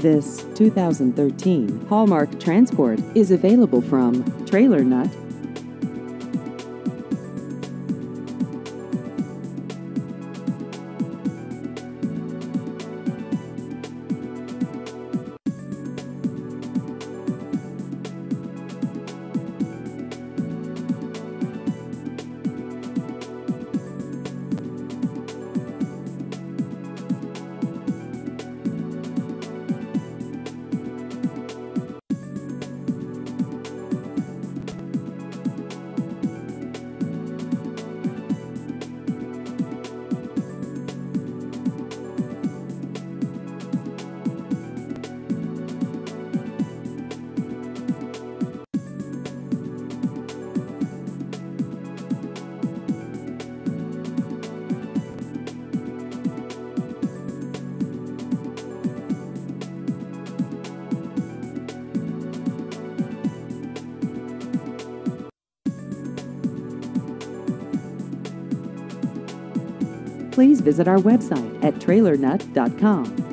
This 2013 Haulmark Transport is available from Trailer Nut. Please visit our website at trailernut.com.